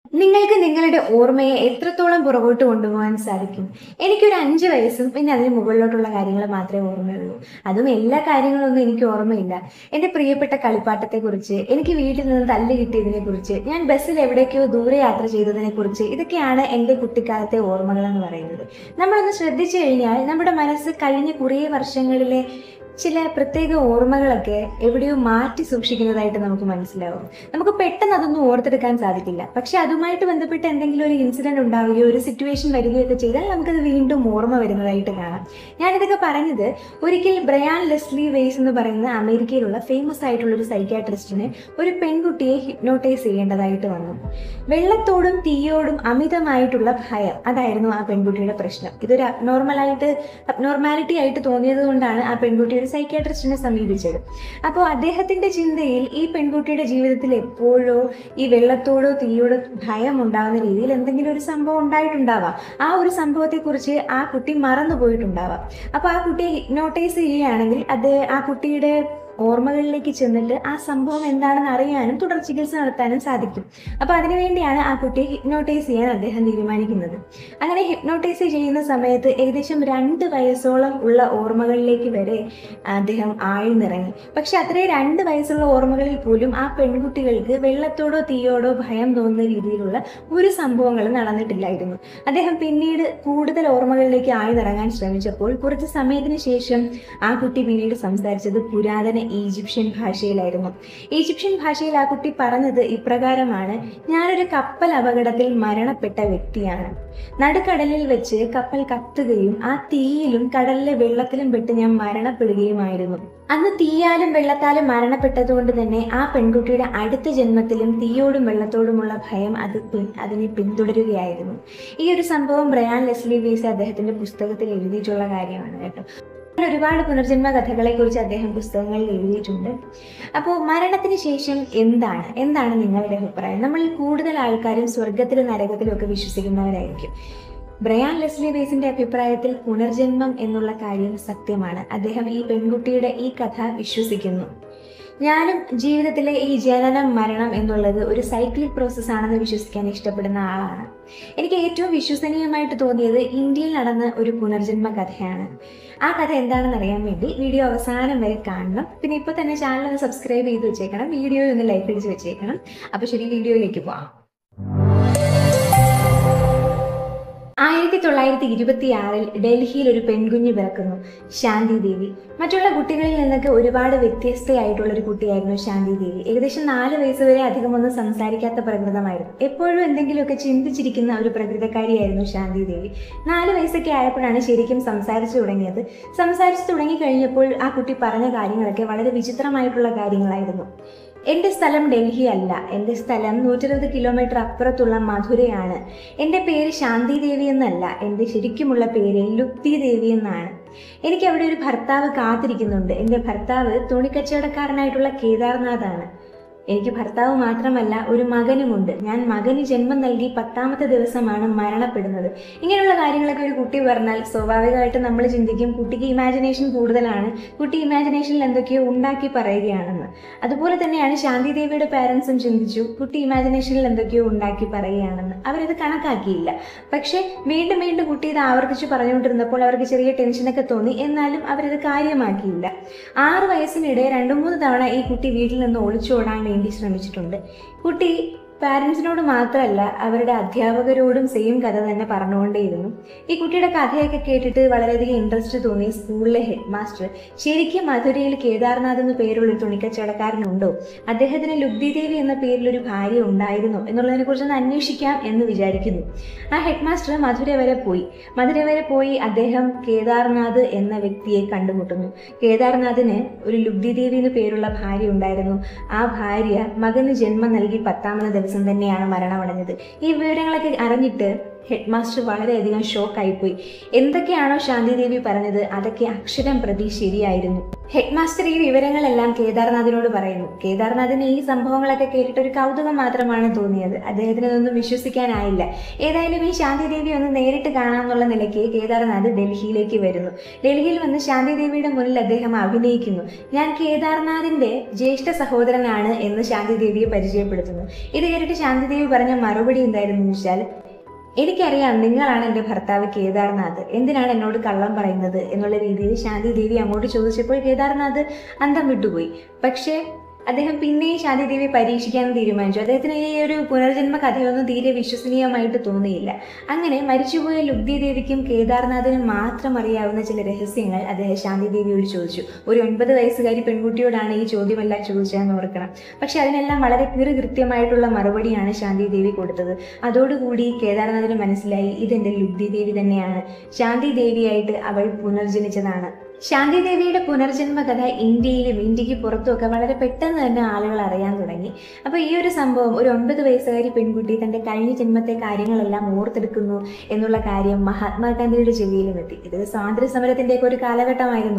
നിങ്ങൾക്ക് നിങ്ങളുടെ ഓർമ്മയെ എത്രത്തോളം പുറകോട്ട് കൊണ്ടുപോകാൻ സാധിക്കും? എനിക്കൊരു 5 വയസ്സും പിന്നെ അതിന് മുകളിലോട്ടുള്ള കാര്യങ്ങൾ മാത്രമേ ഓർമ്മയുള്ളൂ. അതും എല്ലാ കാര്യങ്ങളൊന്നും എനിക്ക് ഓർമ്മയില്ല. എൻ്റെ പ്രിയപ്പെട്ട കളിപ്പാട്ടത്തെക്കുറിച്ച്, എനിക്ക് വീട്ടിൽ നിന്ന് തല്ല് കിട്ടിയതിനെക്കുറിച്ച്, ഞാൻ ബസ്സിൽ എവിടേക്കോ ദൂരെ യാത്ര ചെയ്തതിനെക്കുറിച്ച്, ഇതൊക്കെയാണ് എൻ്റെ കുട്ടിക്കാലത്തെ ഓർമ്മകളെന്ന് പറയുന്നത്. നമ്മളൊന്ന് ശ്രദ്ധിച്ചു കഴിഞ്ഞാൽ നമ്മുടെ മനസ്സ് കഴിഞ്ഞ കുറേ വർഷങ്ങളിലെ ചില പ്രത്യേക ഓർമ്മകളൊക്കെ എവിടെയോ മാറ്റി സൂക്ഷിക്കുന്നതായിട്ട് നമുക്ക് മനസ്സിലാവും. നമുക്ക് പെട്ടെന്ന് അതൊന്നും ഓർത്തെടുക്കാൻ സാധിക്കില്ല. പക്ഷെ അതുമായിട്ട് ബന്ധപ്പെട്ട് എന്തെങ്കിലും ഒരു ഇൻസിഡന്റ് ഉണ്ടാവുകയോ ഒരു സിറ്റുവേഷൻ വരികയൊക്കെ ചെയ്താൽ നമുക്കത് വീണ്ടും ഓർമ്മ വരുന്നതായിട്ട് കാണാം. ഞാനിതൊക്കെ പറഞ്ഞത് ഒരിക്കൽ ബ്രയാൻ ലെസ്ലി വെയ്സ് എന്ന് പറയുന്ന അമേരിക്കയിലുള്ള ഫേമസ് ആയിട്ടുള്ള ഒരു സൈക്യാട്രിസ്റ്റിന് ഒരു പെൺകുട്ടിയെ ഹിപ്നോട്ടൈസ് ചെയ്യേണ്ടതായിട്ട് വന്നു. വെള്ളത്തോടും തീയോടും അമിതമായിട്ടുള്ള ഭയം, അതായിരുന്നു ആ പെൺകുട്ടിയുടെ പ്രശ്നം. ഇതൊരു അബ്നോർമാലിറ്റി ആയിട്ട് തോന്നിയത് കൊണ്ടാണ് ആ പെൺകുട്ടി ഒരു സൈക്യാട്രിസ്റ്റിനെ സമീപിച്ചത്. അപ്പോൾ അദ്ദേഹത്തിന്റെ ചിന്തയിൽ ഈ പെൺകുട്ടിയുടെ ജീവിതത്തിൽ എപ്പോഴോ ഈ വെള്ളത്തോടോ തീയോടോ ഭയം ഉണ്ടാകുന്ന രീതിയിൽ എന്തെങ്കിലും ഒരു സംഭവം ഉണ്ടായിട്ടുണ്ടാവാം. ആ ഒരു സംഭവത്തെക്കുറിച്ച് ആ കുട്ടി മറന്നു പോയിട്ടുണ്ടാവാം. അപ്പോൾ ആ കുട്ടിയെ ഹിപ്നോട്ടൈസ് ചെയ്യുകയാണെങ്കിൽ അത് ആ കുട്ടിയുടെ ഓർമ്മകളിലേക്ക് ചെന്നിട്ട് ആ സംഭവം എന്താണെന്ന് അറിയാനും തുടർ ചികിത്സ നടത്താനും സാധിക്കും. അപ്പോൾ അതിനുവേണ്ടിയാണ് ആ കുട്ടിയെ ഹിപ്നോട്ടൈസ് ചെയ്യാൻ അദ്ദേഹം തീരുമാനിക്കുന്നത്. അങ്ങനെ ഹിപ്നോട്ടൈസ് ചെയ്യുന്ന സമയത്ത് ഏകദേശം 2 വയസ്സോളം ഉള്ള ഓർമ്മകളിലേക്ക് വരെ അദ്ദേഹം ആഴ്ന്നിറങ്ങി. പക്ഷെ അത്രയും 2 വയസ്സുള്ള ഓർമ്മകളിൽ പോലും ആ പെൺകുട്ടികൾക്ക് വെള്ളത്തോടോ തീയോടോ ഭയം തോന്നുന്ന രീതിയിലുള്ള ഒരു സംഭവങ്ങളും നടന്നിട്ടില്ലായിരുന്നു. അദ്ദേഹം പിന്നീട് കൂടുതൽ ഓർമ്മകളിലേക്ക് ആഴ്ന്നിറങ്ങാൻ ശ്രമിച്ചപ്പോൾ കുറച്ച് സമയത്തിന് ശേഷം ആ കുട്ടി പിന്നീട് സംസാരിച്ചത് പുരാതന ഈജിപ്ഷ്യൻ ഭാഷയിലായിരുന്നു. ഈജിപ്ഷ്യൻ ഭാഷയിൽ ആ കുട്ടി പറഞ്ഞത് ഇപ്രകാരമാണ്: ഞാനൊരു കപ്പൽ അപകടത്തിൽ മരണപ്പെട്ട വ്യക്തിയാണ്. നടുക്കടലിൽ വെച്ച് കപ്പൽ കത്തുകയും ആ തീയിലും കടലിലെ വെള്ളത്തിലും പെട്ട് ഞാൻ മരണപ്പെടുകയുമായിരുന്നു. അന്ന് തീയാലും വെള്ളത്താലും മരണപ്പെട്ടതുകൊണ്ട് തന്നെ ആ പെൺകുട്ടിയുടെ അടുത്ത ജന്മത്തിലും തീയോടും വെള്ളത്തോടുമുള്ള ഭയം അതിനെ പിന്തുടരുകയായിരുന്നു. ഈ ഒരു സംഭവം ബ്രയാൻ ലെസ്ലി വെയ്സ് അദ്ദേഹത്തിന്റെ പുസ്തകത്തിൽ എഴുതിയിട്ടുള്ള കാര്യമാണ് കേട്ടോ. ഒരുപാട് പുനർജന്മ കഥകളെ കുറിച്ച് അദ്ദേഹം പുസ്തകങ്ങളിൽ എഴുതിയിട്ടുണ്ട്. അപ്പോൾ മരണത്തിന് ശേഷം എന്താണ് നിങ്ങളുടെ അഭിപ്രായം? നമ്മൾ കൂടുതൽ ആൾക്കാരും സ്വർഗത്തിലും നരകത്തിലും ഒക്കെ വിശ്വസിക്കുന്നവരായിരിക്കും. ബ്രയാൻ ലെസ്ലി വെയ്സിന്റെ അഭിപ്രായത്തിൽ പുനർജന്മം എന്നുള്ള കാര്യം സത്യമാണ്. അദ്ദേഹം ഈ പെൺകുട്ടിയുടെ ഈ കഥ വിശ്വസിക്കുന്നു. ഞാനും ജീവിതത്തിലെ ഈ ജനനം മരണം എന്നുള്ളത് ഒരു സൈക്ലിക് പ്രോസസ് ആണെന്ന് വിശ്വസിക്കാൻ ഇഷ്ടപ്പെടുന്ന ആളാണ്. എനിക്ക് ഏറ്റവും വിശ്വസനീയമായിട്ട് തോന്നിയത് ഇന്ത്യയിൽ നടന്ന ഒരു പുനർജന്മ കഥയാണ്. ആ കഥ എന്താണെന്ന് അറിയാൻ വേണ്ടി വീഡിയോ അവസാനം വരെ കാണണം. പിന്നെ ഇപ്പോൾ തന്നെ ചാനൽ ഒന്ന് സബ്സ്ക്രൈബ് ചെയ്ത് വെച്ചേക്കണം, വീഡിയോ ഒന്ന് ലൈക്ക് അടിച്ച് വെച്ചേക്കണം. അപ്പോൾ ശരി, വീഡിയോയിലേക്ക് പോവാം. 1926 ഡൽഹിയിൽ ഒരു പെൺകുഞ്ഞ് പിറക്കുന്നു, ശാന്തി ദേവി. മറ്റുള്ള കുട്ടികളിൽ നിന്നൊക്കെ ഒരുപാട് വ്യത്യസ്തയായിട്ടുള്ള ഒരു കുട്ടിയായിരുന്നു ശാന്തി ദേവി. ഏകദേശം 4 വയസ്സ് വരെ അധികമൊന്നും സംസാരിക്കാത്ത പ്രകൃതമായിരുന്നു. എപ്പോഴും എന്തെങ്കിലുമൊക്കെ ചിന്തിച്ചിരിക്കുന്ന ഒരു പ്രകൃതക്കാരിയായിരുന്നു ശാന്തി ദേവി. 4 വയസ്സൊക്കെ ആയപ്പോഴാണ് ശരിക്കും സംസാരിച്ചു തുടങ്ങിയത്. സംസാരിച്ചു തുടങ്ങി കഴിഞ്ഞപ്പോൾ ആ കുട്ടി പറഞ്ഞ കാര്യങ്ങളൊക്കെ വളരെ വിചിത്രമായിട്ടുള്ള കാര്യങ്ങളായിരുന്നു. എൻ്റെ സ്ഥലം ഡൽഹി അല്ല, എൻ്റെ സ്ഥലം 120 കിലോമീറ്റർ അപ്പുറത്തുള്ള മധുരയാണ്. എൻ്റെ പേര് ശാന്തി ദേവി എന്നല്ല, എൻ്റെ ശരിക്കുമുള്ള പേര് ലുപ്തി ദേവി എന്നാണ്. എനിക്ക് അവിടെ ഒരു ഭർത്താവ് കാത്തിരിക്കുന്നുണ്ട്. എൻ്റെ ഭർത്താവ് തുണിക്കച്ചവടക്കാരനായിട്ടുള്ള കേദാർനാഥാണ്. എനിക്ക് ഭർത്താവ് മാത്രമല്ല, ഒരു മകനുമുണ്ട്. ഞാൻ മകന് ജന്മം നൽകി 10ാമത്തെ ദിവസമാണ് മരണപ്പെടുന്നത്. ഇങ്ങനെയുള്ള കാര്യങ്ങളൊക്കെ ഒരു കുട്ടി പറഞ്ഞാൽ സ്വാഭാവികമായിട്ട് നമ്മൾ ചിന്തിക്കും കുട്ടിക്ക് ഇമാജിനേഷൻ കൂടുതലാണ്, കുട്ടി ഇമാജിനേഷനിൽ എന്തൊക്കെയോ ഉണ്ടാക്കി പറയുകയാണെന്ന്. അതുപോലെ തന്നെയാണ് ശാന്തി ദേവിയുടെ പാരൻസും ചിന്തിച്ചു, കുട്ടി ഇമാജിനേഷനിൽ എന്തൊക്കെയോ ഉണ്ടാക്കി പറയുകയാണെന്ന്. അവരത് കണക്കാക്കിയില്ല. പക്ഷെ വീണ്ടും വീണ്ടും കുട്ടി ഇത് ആവർത്തിച്ച് പറഞ്ഞുകൊണ്ടിരുന്നപ്പോൾ അവർക്ക് ചെറിയ ടെൻഷനൊക്കെ തോന്നി. എന്നാലും അവരത് കാര്യമാക്കിയില്ല. 6 വയസ്സിനിടെ 2-3 തവണ ഈ കുട്ടി വീട്ടിൽ നിന്ന് ഒളിച്ചോടാൻ വേണ്ടി ശ്രമിച്ചിട്ടുണ്ട്. കുട്ടി പാരൻസിനോട് മാത്രമല്ല അവരുടെ അധ്യാപകരോടും സെയിം കഥ തന്നെ പറഞ്ഞുകൊണ്ടേയിരുന്നു. ഈ കുട്ടിയുടെ കഥയൊക്കെ കേട്ടിട്ട് വളരെയധികം ഇൻട്രസ്റ്റ് തോന്നി സ്കൂളിലെ ഹെഡ് മാസ്റ്റർ, ശരിക്കും മധുരയിൽ കേദാർനാഥ് എന്ന പേരുള്ളൊരു തുണിക്കച്ചവടക്കാരനുണ്ടോ, അദ്ദേഹത്തിന് ലുബ്ധി ദേവി എന്ന പേരിലൊരു ഭാര്യ ഉണ്ടായിരുന്നോ എന്നുള്ളതിനെ കുറിച്ചൊന്ന് അന്വേഷിക്കാം എന്ന് വിചാരിക്കുന്നു. ആ ഹെഡ് മാസ്റ്റർ മധുര വരെ പോയി അദ്ദേഹം കേദാർനാഥ് എന്ന വ്യക്തിയെ കണ്ടുമുട്ടുന്നു. കേദാർനാഥിന് ഒരു ലുബ്ധി ദേവി എന്ന പേരുള്ള ഭാര്യ ഉണ്ടായിരുന്നു. ആ ഭാര്യ മകന് ജന്മം നൽകി 10ാമത്തെ ദിവസം തന്നെയാണ് മരണമടഞ്ഞത്. ഈ വിവരങ്ങളൊക്കെ അറിഞ്ഞിട്ട് ഹെഡ് മാസ്റ്റർ വളരെയധികം ഷോക്കായിപ്പോയി. എന്തൊക്കെയാണോ ശാന്തി ദേവി പറഞ്ഞത് അതൊക്കെ അക്ഷരം പ്രതി ശരിയായിരുന്നു. ഹെഡ് മാസ്റ്റർ ഈ വിവരങ്ങളെല്ലാം കേദാർനാഥിനോട് പറയുന്നു. കേദാർനാഥിന് ഈ സംഭവങ്ങളൊക്കെ കേട്ടിട്ട് ഒരു കൗതുകം മാത്രമാണ് തോന്നിയത്. അദ്ദേഹത്തിന് ഇതൊന്നും വിശ്വസിക്കാനായില്ല. ഏതായാലും ഈ ശാന്തി ദേവി ഒന്ന് നേരിട്ട് കാണാമെന്നുള്ള നിലയ്ക്ക് കേദാർനാഥ് ഡൽഹിയിലേക്ക് വരുന്നു. ഡൽഹിയിൽ വന്ന് ശാന്തി ദേവിയുടെ മുന്നിൽ അദ്ദേഹം അഭിനയിക്കുന്നു. ഞാൻ കേദാർനാഥിന്റെ ജ്യേഷ്ഠ സഹോദരനാണ് എന്ന് ശാന്തി ദേവിയെ പരിചയപ്പെടുത്തുന്നു. ഇത് കേട്ടിട്ട് ശാന്തി ദേവി പറഞ്ഞ മറുപടി എന്തായിരുന്നു വെച്ചാൽ, എനിക്കറിയാം നിങ്ങളാണ് എൻ്റെ ഭർത്താവ് കേദാർനാഥ്, എന്തിനാണ് എന്നോട് കള്ളം പറയുന്നത് എന്നുള്ള രീതിയിൽ ശാന്തി ദേവി അങ്ങോട്ട് ചോദിച്ചപ്പോൾ കേദാർനാഥ് അന്തം വിട്ടുപോയി. പക്ഷേ അദ്ദേഹം പിന്നെയും ശാന്തി ദേവിയെ പരീക്ഷിക്കാൻ തീരുമാനിച്ചു. അദ്ദേഹത്തിന് ഈ ഒരു പുനർജന്മ കഥയൊന്നും തീരെ വിശ്വസനീയമായിട്ട് തോന്നിയില്ല. അങ്ങനെ മരിച്ചുപോയ ലുബ്ധി ദേവിക്കും കേദാർനാഥിനും മാത്രം അറിയാവുന്ന ചില രഹസ്യങ്ങൾ അദ്ദേഹം ശാന്തി ദേവിയോട് ചോദിച്ചു. ഒരു 9 വയസ്സുകാരി പെൺകുട്ടിയോടാണ് ഈ ചോദ്യമെല്ലാം ചോദിച്ചതെന്ന് ഓർക്കണം. പക്ഷെ അതിനെല്ലാം വളരെ കൃത്യമായിട്ടുള്ള മറുപടിയാണ് ശാന്തി ദേവി കൊടുത്തത്. അതോടുകൂടി കേദാർനാഥിന് മനസ്സിലായി ഇതെന്റെ ലുബ്ധി ദേവി തന്നെയാണ്, ശാന്തി ദേവിയായിട്ട് അവൾ പുനർജനിച്ചതാണ്. ശാന്തി ദേവിയുടെ പുനർജന്മ കഥ ഇന്ത്യയിലും ഇന്ത്യക്ക് പുറത്തുമൊക്കെ വളരെ പെട്ടെന്ന് തന്നെ ആളുകൾ അറിയാൻ തുടങ്ങി. അപ്പോൾ ഈ ഒരു സംഭവം, ഒരു 9 വയസ്സുകാരി പെൺകുട്ടി തൻ്റെ കഴിഞ്ഞ ജന്മത്തെ കാര്യങ്ങളെല്ലാം ഓർത്തെടുക്കുന്നു എന്നുള്ള കാര്യം മഹാത്മാഗാന്ധിയുടെ ചെവിയിലും എത്തി. ഇത് സ്വാതന്ത്ര്യ സമരത്തിൻ്റെയൊക്കെ ഒരു കാലഘട്ടമായിരുന്നു.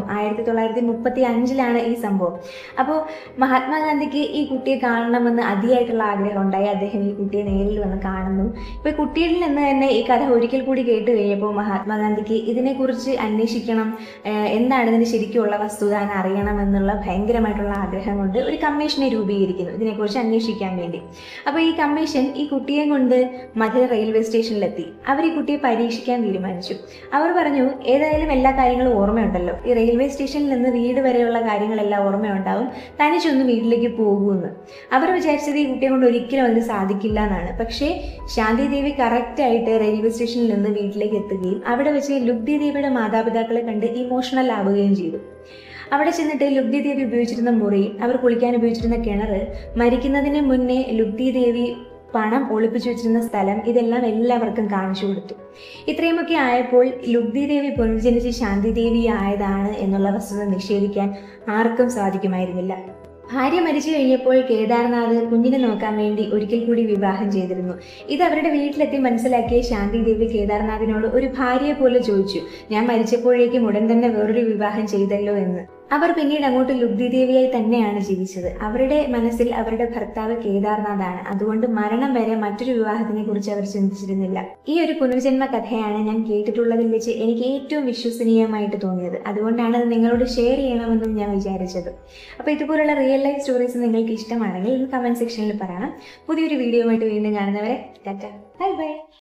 1935 ഈ സംഭവം. അപ്പോൾ മഹാത്മാഗാന്ധിക്ക് ഈ കുട്ടിയെ കാണണമെന്ന് അതിയായിട്ടുള്ള ആഗ്രഹം ഉണ്ടായി. അദ്ദേഹം ഈ കുട്ടിയെ നേരിൽ വന്ന് കാണുന്നു. ഇപ്പോൾ കുട്ടിയിൽ നിന്ന് തന്നെ ഈ കഥ ഒരിക്കൽ കൂടി കേട്ട് കഴിഞ്ഞപ്പോൾ മഹാത്മാഗാന്ധിക്ക് ഇതിനെക്കുറിച്ച് അന്വേഷിക്കണം, എന്താണ് ഇതിന് ശരിക്കുമുള്ള വസ്തുത അറിയണമെന്നുള്ള ഭയങ്കരമായിട്ടുള്ള ആഗ്രഹം കൊണ്ട് ഒരു കമ്മീഷനെ രൂപീകരിക്കുന്നു ഇതിനെക്കുറിച്ച് അന്വേഷിക്കാൻ വേണ്ടി. അപ്പോൾ ഈ കമ്മീഷൻ ഈ കുട്ടിയെ കൊണ്ട് മധുര റെയിൽവേ സ്റ്റേഷനിലെത്തി. അവർ ഈ കുട്ടിയെ പരീക്ഷിക്കാൻ തീരുമാനിച്ചു. അവർ പറഞ്ഞു, ഏതായാലും എല്ലാ കാര്യങ്ങളും ഓർമ്മയുണ്ടല്ലോ, ഈ റെയിൽവേ സ്റ്റേഷനിൽ നിന്ന് വീട് വരെയുള്ള കാര്യങ്ങളെല്ലാം ഓർമ്മയുണ്ടാവും, തനിച്ചൊന്ന് വീട്ടിലേക്ക് പോകുമെന്ന്. അവർ വിചാരിച്ചത് ഈ കുട്ടിയെ കൊണ്ട് ഒരിക്കലും അതിന് സാധിക്കില്ല എന്നാണ്. പക്ഷേ ശാന്തി ദേവി കറക്റ്റായിട്ട് റെയിൽവേ സ്റ്റേഷനിൽ നിന്ന് വീട്ടിലേക്ക് എത്തുകയും അവിടെ വെച്ച് ലുബ്ധി ദേവിയുടെ മാതാപിതാക്കളെ കണ്ട് ഇമോഷണൽ ആവുകയും ചെയ്തു. അവിടെ ചെന്നിട്ട് ലുബ്ധി ദേവി ഉപയോഗിച്ചിരുന്ന മുറി, അവർ കുളിക്കാൻ ഉപയോഗിച്ചിരുന്ന കിണർ, മരിക്കുന്നതിന് മുന്നേ ലുബ്ധി ദേവി പണം ഒളിപ്പിച്ചു വെച്ചിരുന്ന സ്ഥലം, ഇതെല്ലാം എല്ലാവർക്കും കാണിച്ചു കൊടുത്തു. ഇത്രയുമൊക്കെ ആയപ്പോൾ ലുബ്ധി ദേവി പുനർജനിച്ച് ശാന്തി ദേവി ആയതാണ് എന്നുള്ള വസ്തുത നിഷേധിക്കാൻ ആർക്കും സാധിക്കുമായിരുന്നില്ല. ഭാര്യ മരിച്ചു കഴിഞ്ഞപ്പോൾ കേദാർനാഥ് കുഞ്ഞിനെ നോക്കാൻ വേണ്ടി ഒരിക്കൽ കൂടി വിവാഹം ചെയ്തിരുന്നു. ഇത് അവരുടെ വീട്ടിലെത്തി മനസ്സിലാക്കിയ ശാന്തി ദേവി കേദാർനാഥിനോട് ഒരു ഭാര്യയെ പോലെ ചോദിച്ചു, ഞാൻ മരിച്ചപ്പോഴേക്കും ഉടൻ തന്നെ വേറൊരു വിവാഹം ചെയ്തല്ലോ എന്ന്. അവർ പിന്നീട് അങ്ങോട്ട് ലുബ്ധി ദേവിയായി തന്നെയാണ് ജീവിച്ചത്. അവരുടെ മനസ്സിൽ അവരുടെ ഭർത്താവ് കേദാർനാഥാണ്. അതുകൊണ്ട് മരണം വരെ മറ്റൊരു വിവാഹത്തിനെ കുറിച്ച് അവർ ചിന്തിച്ചിരുന്നില്ല. ഈ ഒരു പുനർജന്മ കഥയാണ് ഞാൻ കേട്ടിട്ടുള്ളതിൽ വെച്ച് എനിക്ക് ഏറ്റവും വിശ്വസനീയമായിട്ട് തോന്നിയത്. അതുകൊണ്ടാണ് അത് നിങ്ങളോട് ഷെയർ ചെയ്യണമെന്നും ഞാൻ വിചാരിച്ചത്. അപ്പോൾ ഇതുപോലുള്ള റിയൽ ലൈഫ് സ്റ്റോറീസ് നിങ്ങൾക്ക് ഇഷ്ടമാണെങ്കിൽ കമൻറ്റ് സെക്ഷനിൽ പറയണം. പുതിയൊരു വീഡിയോ ആയിട്ട് വീണ്ടും കാണുന്നവരെ ടാറ്റ, ബൈ ബൈ.